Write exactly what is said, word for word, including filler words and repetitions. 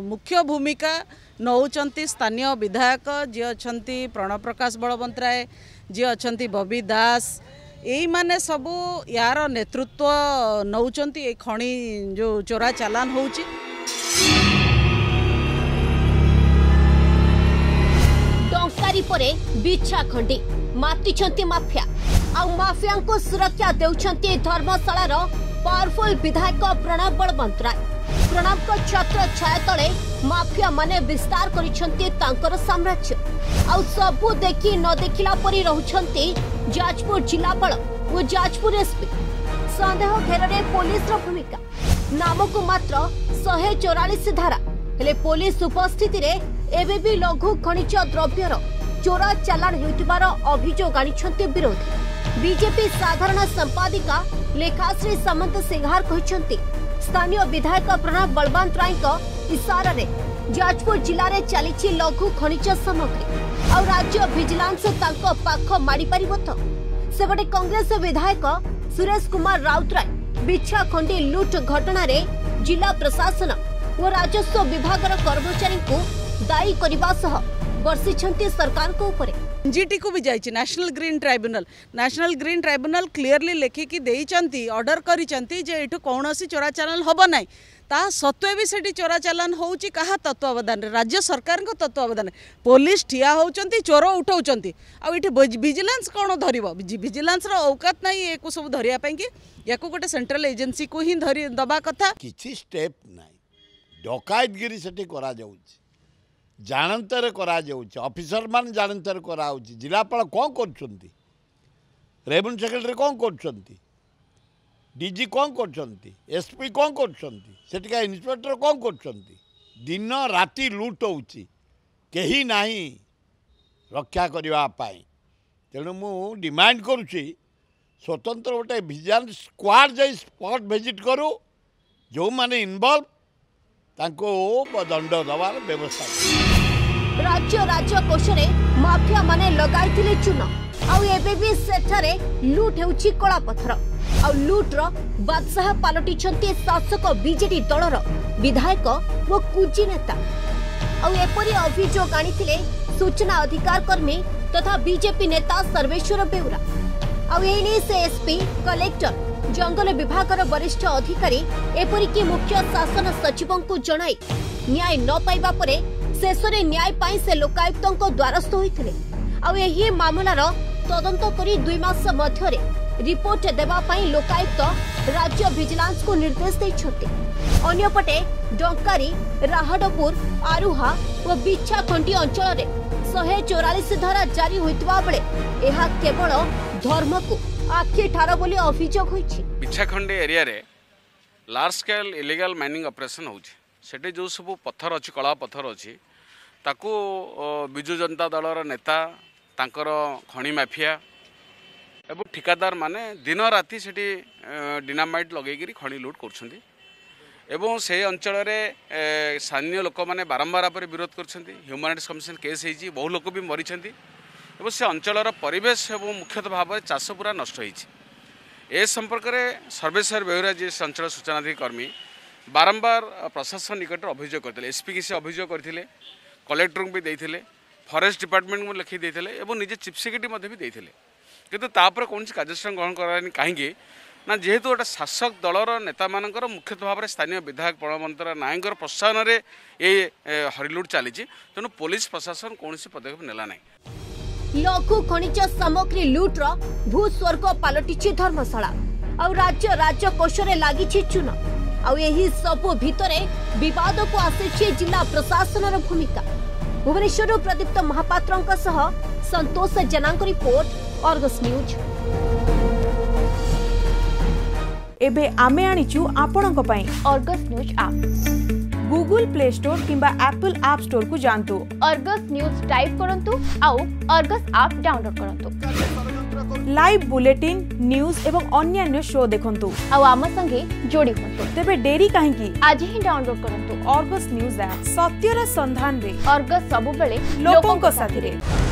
मुख्य भूमिका नौचंती स्थानीय विधायक जी अच्छा प्रणव प्रकाश बलवंतराय जी अच्छा बबी दास यही माने सबू यार नेतृत्व नौचंती ए खणी जो चोरा चालान होउची। डंकारी परे बिछा खंडी मातिछंती माफिया आउ माफिया को सुरक्षा देउछंती धर्मशालार पावरफुल विधायक प्रणव बलवंतराय। प्रणव को छत्र छाया तले माफिया माने विस्तार करिछंती तांकर साम्राज्य आउ सबु देखि न देखिला परी रहउछंती जाजपुर जिलापाल और जाजपुर एसपी। संदेह घेर पुलिस भूमिका नाम को मात्र शहे चौरालीस धारा हेले पुलिस उपस्थिति रे एबे भी लघु खनिज द्रव्यर चोरा चालान हेउतिबार अभियोग आनिछंती विरोधी। बीजेपी साधारण संपादिका लेखाश्री सामंत सिंहार कहते स्थानीय विधायक प्रणव बलवंतराय इशारा रे जाजपुर जिले में चली लघु खनिज सामग्री और राज्य विजिलेंस तांको पाख माड़ी पारिबो तो सेबटे कांग्रेस विधायक सुरेश कुमार राउतराय बिछा खंडी लुट घटना रे जिला प्रशासन और राजस्व विभाग कर्मचारी को दायी करने सह बर्षिछंती सरकार को ऊपर एनजीटी को भी जाइए national green tribunal national green tribunal clearly लेखिकी देइचंती ऑर्डर करिचंती जे एठु कोनोसी चोरा चालान हबो नै ता सत्वे भी सेठी चोरा चालान होउची कहा तत्वावधान राज्य सरकार को तत्वावधान पुलिस ठिया होउचंती चोर उठाउचंती आ एठी विजिलेंस कोन धरिबो विजिलेंस रो औकात नै एको सब धरिया पई कि याको गोटे सेंट्रल एजेंसी को ही धरि दबा कथा किछि स्टेप नै डकायतगिरी सेठी करा जाउची जानतर करा जाउची ऑफिसर मान जानतर करा होउची जिलापाल कोन करछंती रेवेन्यू सेक्रेटरी कोन करछंती डीजी कोन करछंती एसपी कोन करछंती सेठिका इंस्पेक्टर कोन करछंती दिन राति लूट होउची केही नाही रक्षा करबा पाई तेणु मु डिमांड करूची स्वतंत्र गोटे विजिलेंस स्क्वाड जाई स्पॉट विजिट करू जो माने इन्वॉल्व तांको दंड दबार व्यवस्था। राज्य राज्य कोष रे माफिया माने लगाइथिले चून आउ एबे भी सेठारे लूट हेउची कला पत्थर आउ लूट रो बादशाह पालटिछंती शासक बीजेडी दलर विधायक वो कुजी नेता आउ एपरी अभियोग आनिथिले सूचना अधिकार कर्मी तथा बीजेपी नेता सर्वेश्वर बेउरा आउ एनी से एसपी कलेक्टर जंगल विभाग वरिष्ठ अधिकारी एपरिकी मुख्य शासन सचिव को जणाई न्याय न पाइबा परे शेषरे न्याय पाई से लोकायुक्त द्वारस्थ होइथिले आउ एही मामलार तदंत करी दुई मास मध्यरे रिपोर्ट देबा पाई लोकायुक्त राज्य विजिलेंस को निर्देश दैछथि। अन्यपटे डंकारी राहडपुर आरुहा और बिछाखंडी अंचल रे शहे चौरालीस धारा जारी होइतबा बेले एहा केवल धर्म को आखि ठार बोली अभियोग होइछि। बिछाखंडी एरिया रे large scale illegal mining operation होउछि सेठी जो सब पत्थर अच्छी कला पत्थर अच्छी ताकू विजु जनता दलर नेता तांकर खणी माफिया एवं ठिकादार माने दिन राति सेठी डिनामाइट लगेगिरी खणी लूट करछंती एवं से अंचल रे स्थानीय लोक माने बारंबार पर विरोध करछंती ह्यूमन राइट्स कमिशन केस हेछि बहु लोक भी मरिछंती एवं से अंचलर परिवेश एवं मुख्यतः भाव में चाष पूरा नष्ट होइछि। ए संपर्क में सर्वेश्वर बेउरा जी अंचल सूचनाधिकर्मी बारंबार प्रशासन निकट अभियोग करते एसपी की से अभियोग करते कलेक्टर भी देते फॉरेस्ट डिपार्टमेंट को लिखि देते और निजे चीफ सेक्रेटरी भी देते किंतु तापर कौन कार्यानुष्ठान ग्रहण करानी कहीं ना जेहेतु गोटे शासक दलर नेता मानकर मुख्यतः भाव में स्थानीय विधायक प्रणव नायक प्रोत्साहन में ये हरिलुट चली तेणु पुलिस प्रशासन कौन पदक्षेप नेला ना। लघु खनिज सामग्री लुट्र भूस्वर्ग पलटि धर्मशाला आ राज्य राज्य कोष लगी चून आही सबु भितरे विवाद को आसी जिला प्रशासन भूमिका। Bhubaneswar Pradipta Mahapatra Santosh Jena report Argus news. एबे आमे आनिचु आपणक पई Argus news app Google play store किंबा एप्पल ऐप स्टोर को जानतु अर्गस न्यूज टाइप करंतु आउ अर्गस ऐप डाउनलोड करंतु लाइव बुलेटिन न्यूज एवं अन्य शो देखंतु आउ आम संगे जोड़ी होंतु तेबे देरी काहे की आज ही डाउनलोड करंतु अर्गस न्यूज ऐप सत्यर संधान रे अर्गस सब बेले लोकों को साथी रे।